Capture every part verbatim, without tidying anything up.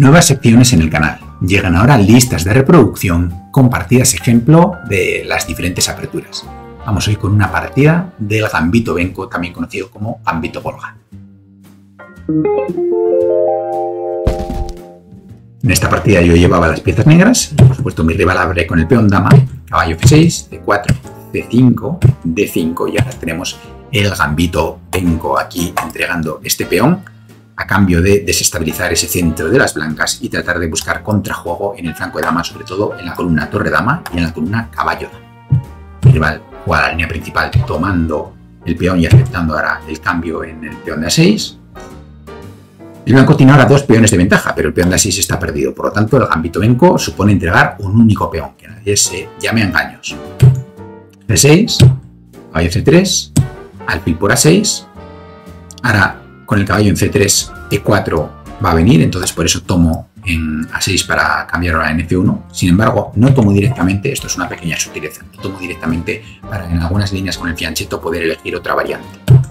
Nuevas secciones en el canal. Llegan ahora listas de reproducción con partidas ejemplo de las diferentes aperturas. Vamos hoy con una partida del Gambito Benko, también conocido como Gambito Volga. En esta partida yo llevaba las piezas negras y por supuesto mi rival abre con el peón dama, caballo F seis, C cuatro, C cinco, D cinco y ahora tenemos el Gambito Benko aquí entregando este peón a cambio de desestabilizar ese centro de las blancas y tratar de buscar contrajuego en el flanco de dama, sobre todo en la columna torre dama y en la columna caballo dama. Mi rival juega la línea principal tomando el peón y aceptando ahora el cambio en el peón de A seis. El blanco tiene ahora dos peones de ventaja, pero el peón de A seis está perdido. Por lo tanto, el Gambito Benko supone entregar un único peón, que nadie se llame a engaños. C seis, caballo C tres, alfil por A seis. Ahora, con el caballo en C tres, E cuatro va a venir, entonces por eso tomo en A seis para cambiar ahora en F uno. Sin embargo, no tomo directamente, esto es una pequeña sutileza, no tomo directamente para en algunas líneas con el fianchetto poder elegir otra variante.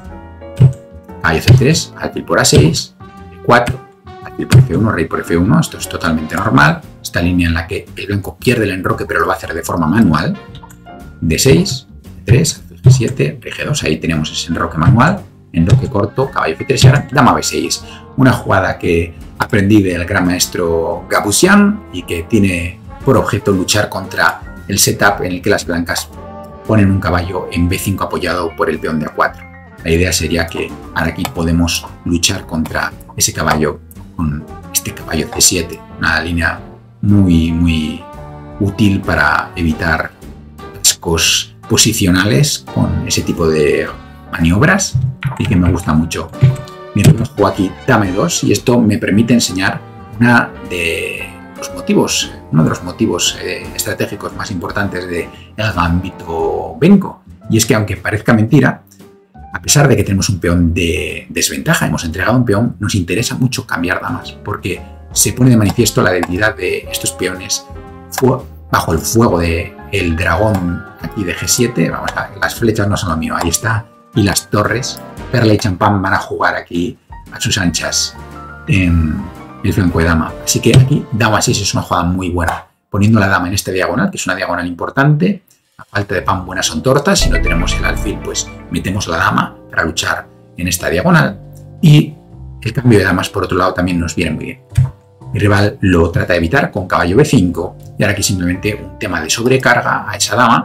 Caballo C tres, alfil por A seis, E cuatro, alfil por F uno, rey por F uno, esto es totalmente normal. Esta línea en la que el blanco pierde el enroque pero lo va a hacer de forma manual. D seis, E tres, alfil G siete, rey G dos, ahí tenemos ese enroque manual. Enroque corto, caballo F tres y ahora dama B seis. Una jugada que aprendí del gran maestro Gabusian y que tiene por objeto luchar contra el setup en el que las blancas ponen un caballo en B cinco apoyado por el peón de A cuatro. La idea sería que ahora aquí podemos luchar contra ese caballo con este caballo C siete. Una línea muy, muy útil para evitar cascos posicionales con ese tipo de maniobras y que me gusta mucho. Miren, juego aquí dama E dos y esto me permite enseñar una de los motivos, uno de los motivos eh, estratégicos más importantes del Gambito Benko, y es que aunque parezca mentira, a pesar de que tenemos un peón de desventaja, hemos entregado un peón, nos interesa mucho cambiar damas porque se pone de manifiesto la debilidad de estos peones bajo el fuego del dragón aquí de G siete. Vamos a ver, las flechas no son lo mío, ahí está. Y las torres, Perla y Champán van a jugar aquí a sus anchas en el flanco de dama. Así que aquí dama A seis es una jugada muy buena. Poniendo la dama en este diagonal, que es una diagonal importante. A falta de pan buenas son tortas. Si no tenemos el alfil, pues metemos la dama para luchar en esta diagonal. Y el cambio de damas, por otro lado, también nos viene muy bien. Mi rival lo trata de evitar con caballo B cinco. Y ahora aquí simplemente un tema de sobrecarga a esa dama.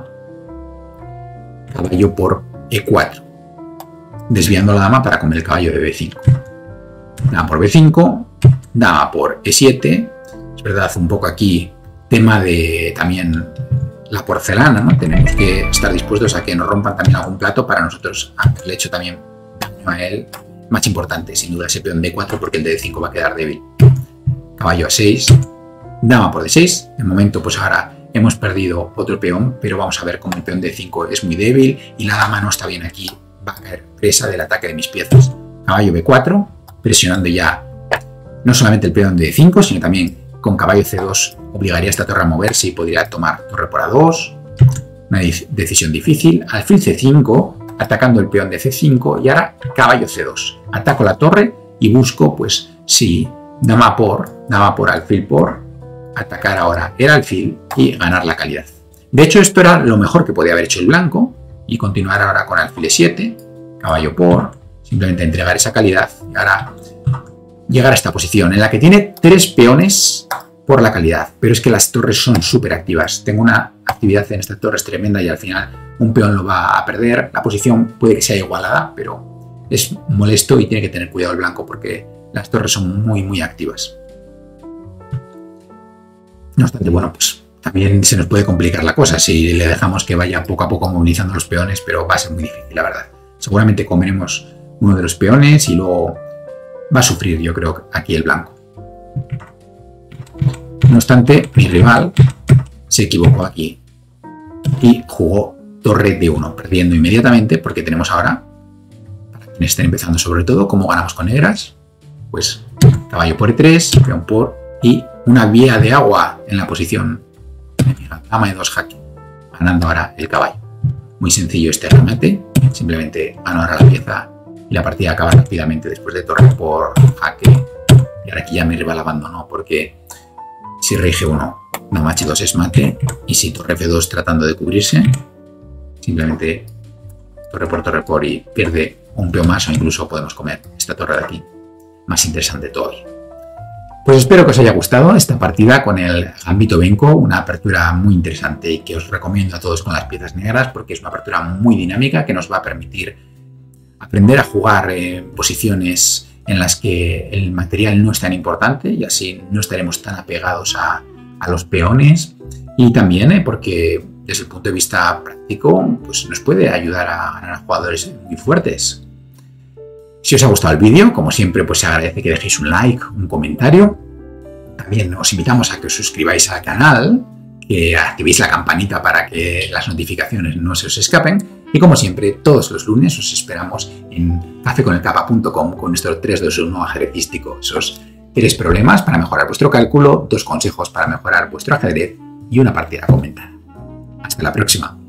Caballo por E cuatro. Desviando la dama para comer el caballo de B cinco. Dama por B cinco, dama por E siete. Es verdad, un poco aquí tema de también la porcelana, ¿no? Tenemos que estar dispuestos a que nos rompan también algún plato para nosotros haberle hecho también daño a él. Más importante, sin duda, ese peón D cuatro porque el de D cinco va a quedar débil. Caballo A seis, dama por D seis. De momento, pues ahora hemos perdido otro peón, pero vamos a ver cómo el peón D cinco es muy débil y la dama no está bien aquí. Va a caer presa del ataque de mis piezas. Caballo B cuatro, presionando ya no solamente el peón de D cinco, sino también con caballo C dos obligaría a esta torre a moverse y podría tomar torre por A dos. Una decisión difícil. Alfil C cinco, atacando el peón de C cinco y ahora caballo C dos. Ataco la torre y busco, pues sí, dama por, dama por alfil por, atacar ahora el alfil y ganar la calidad. De hecho, esto era lo mejor que podía haber hecho el blanco. Y continuar ahora con alfil E siete, caballo por, simplemente entregar esa calidad y ahora llegar a esta posición en la que tiene tres peones por la calidad, pero es que las torres son súper activas. Tengo una actividad en estas torres tremenda y al final un peón lo va a perder. La posición puede que sea igualada, pero es molesto y tiene que tener cuidado el blanco porque las torres son muy muy activas. No obstante, bueno, pues también se nos puede complicar la cosa si le dejamos que vaya poco a poco movilizando los peones, pero va a ser muy difícil, la verdad. Seguramente comeremos uno de los peones y luego va a sufrir, yo creo, aquí el blanco. No obstante, mi rival se equivocó aquí y jugó torre D uno, perdiendo inmediatamente porque tenemos ahora, para quienes estén empezando sobre todo, cómo ganamos con negras, pues caballo por E tres, peón por y una vía de agua en la posición. Dama E dos jaque, ganando ahora el caballo. Muy sencillo este remate, simplemente gano ahora la pieza y la partida acaba rápidamente después de torre por jaque, Y ahora aquí ya mi rival abandonó porque si rey G uno, dama H dos es mate, y si torre F dos tratando de cubrirse, simplemente torre por torre por y pierde un peón más, o incluso podemos comer esta torre de aquí. Más interesante todavía. Pues espero que os haya gustado esta partida con el Gambito Benko, una apertura muy interesante y que os recomiendo a todos con las piezas negras porque es una apertura muy dinámica que nos va a permitir aprender a jugar en posiciones en las que el material no es tan importante y así no estaremos tan apegados a, a los peones, y también eh, porque desde el punto de vista práctico pues nos puede ayudar a ganar a jugadores muy fuertes. Si os ha gustado el vídeo, como siempre, pues se agradece que dejéis un like, un comentario. También os invitamos a que os suscribáis al canal, que activéis la campanita para que las notificaciones no se os escapen. Y como siempre, todos los lunes os esperamos en café con el capa punto com con nuestro tres dos uno ajedrecístico. Esos tres problemas para mejorar vuestro cálculo, dos consejos para mejorar vuestro ajedrez y una partida comentada. Hasta la próxima.